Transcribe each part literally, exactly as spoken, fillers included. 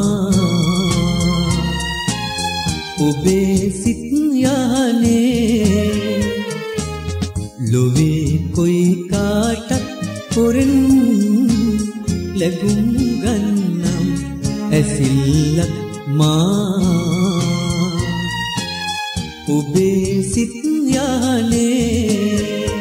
ඔබේ සිත් යහනේ ලොවේ කොයි කාටත් පොරෙන් ලැබුම් ගන්නම් ඇසිල්ලක් මා ඔබේ සිත් යහනේ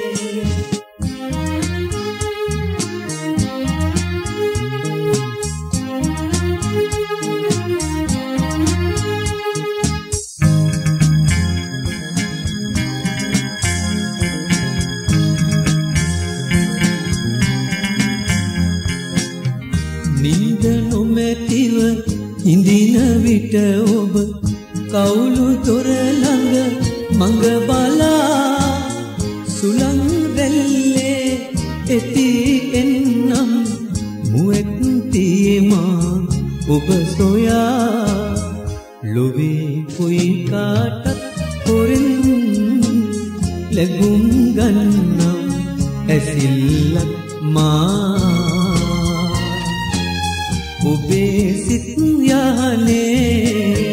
නින්ද නොමැතිව ඉඳින විට ඔබ කවුළු දොර ළඟ මඟ බලා සුළං රැල්ලේ එති එන්නම් මුවෙක් තියමා ඔබ සොයා ලොවේ කොයි කාටත් පොරෙන් ලැබුම් ගන්නම් ඇසිල්ලක් මා ඔබේ සිත් යහනේ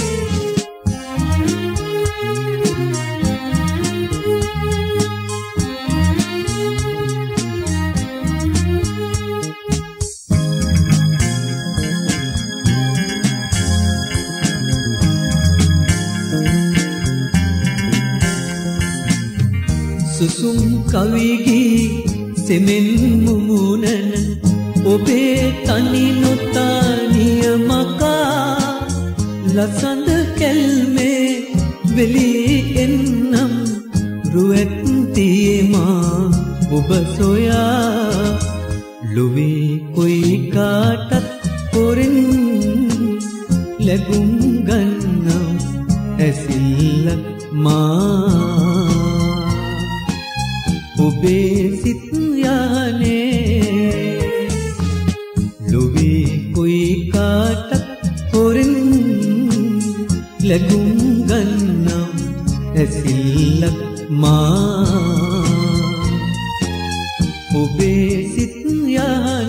සුසුම් කවිගී සෙමෙන් මුමුණන ඔබේ තනි නොතානිය මකා ලසඳ කැල්මේ වෙලී එන්නම් රුවක් තියමා ඔබ සොයා ලොවේ කොයි කාටත් පොරෙන් ලැබුම් ගන්නම් ඇසිල්ලක් මා ඔබේ සිත් යහනේ ලොවේ කොයි කාටත් පොරෙන් ලැබුම් ගන්නම් ඇසිල්ලක් මා ඔබේ සිත් යහනේ